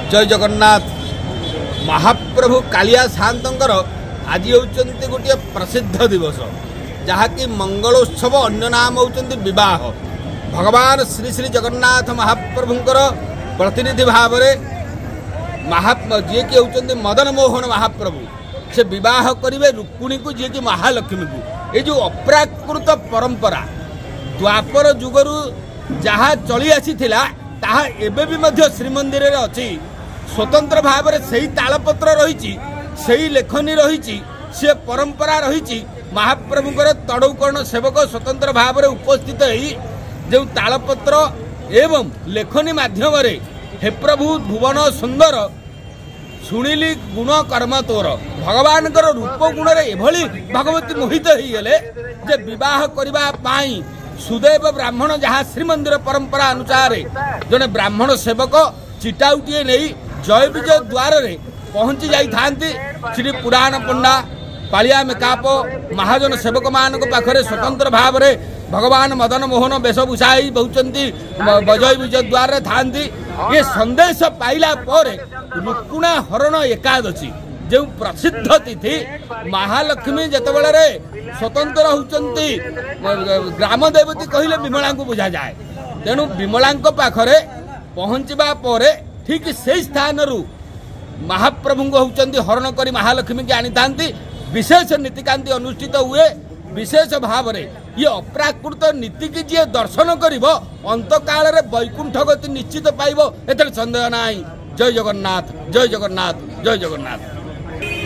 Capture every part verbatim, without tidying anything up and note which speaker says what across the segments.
Speaker 1: जय जगन्नाथ। महाप्रभु कालिया सातंकर आज होती गोटे प्रसिद्ध दिवस जहाँकि मंगलोत्सव अन्य नाम होती विवाह। भगवान श्री श्री जगन्नाथ महाप्रभुंकर प्रतिनिधि भाव में महात्मा जी की होती मदन मोहन महाप्रभु से विवाह करेंगे रुक्मिणी को जी की महालक्ष्मी को। ये जो अप्राकृत परंपरा द्वापर जुगरु जहाँ चली आसी ताहा एबे भी मध्य श्रीमंदिर रे अच्छी स्वतंत्र भाव में से तालपत्र रही से लेखनी रही से परंपरा रही। महाप्रभुंकर तड़ौकर्ण सेवक स्वतंत्र भाव में उपस्थित हो तालपत्र एवं लेखनी माध्यम हे प्रभु भुवन सुंदर शुणिली गुण कर्म तोर भगवान रूप गुण एभली भगवती मोहित होगले जे विवाह करने सुदैव ब्राह्मण जहाँ श्रीमंदिर परंपरा अनुसार जड़े ब्राह्मण सेवक चिटाउटीए नहीं जय विजय द्वार रे पहुंची जाती श्री पुराण पंडा पालिया मेकाप महाजन सेवक मान पाखरे स्वतंत्र भाव में भगवान मदन मोहन वेशभूषाई बहुचंती जय विजय द्वार रे थांती। ये संदेश पाइला पर रुक्मिणी हरण एकादशी जो प्रसिद्ध तिथि महालक्ष्मी जितेबाला स्वतंत्र होती ग्राम देवती कहले विमला को बुझा जाए। तेणु विमला पाखरे पहुँचवा पर ठीक से स्थान रु महाप्रभु होती हरण कर महालक्ष्मी की आनी था। विशेष नीतिकांति अनुष्ठित हुए विशेष भाव में ये अप्राकृत नीति की जी दर्शन कर अंत काल वैकुंठ गति निश्चित पाइब एत संदेह ना। जय जगन्नाथ जय जगन्नाथ जय जगन्नाथ।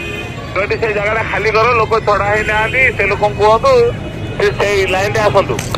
Speaker 2: से जगह खाली करो लोक चढ़ा ही ना से लोक कहतु से लाइन आसतु।